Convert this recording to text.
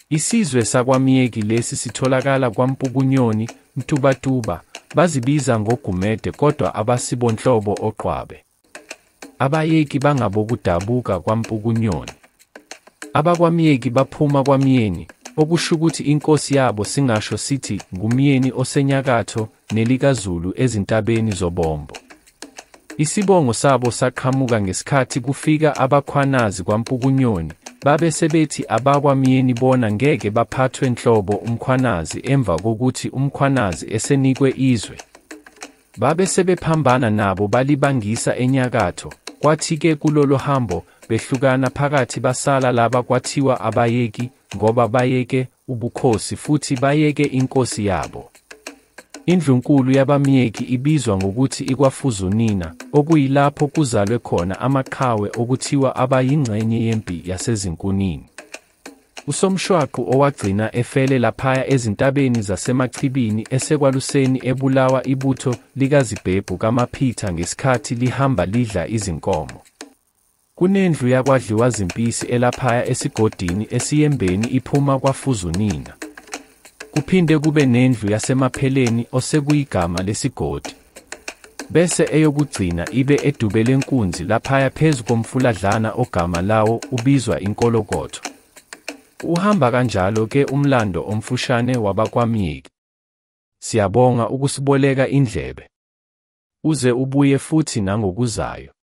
Isizwe sakwaMyeki lesi sitholakala kwaMpukunyoni, Mtubatuba, bazibiza ngogumede kodwa abasibonhlobo oqhwabe. Abayeki bangabokudabuka kwaMpukunyoni. AbakwaMyeki baphuma kwaMyeni, okusho ukuthi inkosi yabo singasho sithi nguMyeni osenyakatho nelikaZulu ezintabeni zobombo. Isibongo sabo saqhamuka ngesikhathi kufika abakhwanazi kwaMpukunyoni, babe sebethi abakwaMyeni bona ngeke baphathwe nhlobo umkhwanazi emva kokuthi umkhwanazi esenikwe izwe. Babe sebephambana nabo balibangisa enyakatho, kwathi-ke kulolo hambo behlukana phakathi basala laba kwathiwa abayeki ngoba bayeke ubukhosi futhi bayeke inkosi yabo. Indlunkulu yabaMyeki ibizwa ngokuthi ikwaFuzunina, okuyilapho kuzalwe khona amaqhawe okuthiwa abayingxenye yempi yasezinkunini. USomshwaqu owagcina efele laphaya ezintabeni zaseMachibini esekwaluseni ebulawa ibutho likaZibhebhu kaMaphitha ngesikhathi lihamba lidla izinkomo. Kunendlu yakwaDliwazimpisi elaphaya esigodini esiyembeni iphuma kwaFuzunina. Kuphinde kube nendlu yaseMapheleni osekuyigama lesigodi. Bese eyokugcina ibe edubelenkunzi laphaya phezu komfuladlana ogama lawo ubizwa inkolokotho. Uhamba kanjalo ke umlando omfushane wabakwaMyeki. Siyabonga ukusiboleka indlebe. Uze ubuye futhi nangokuzayo.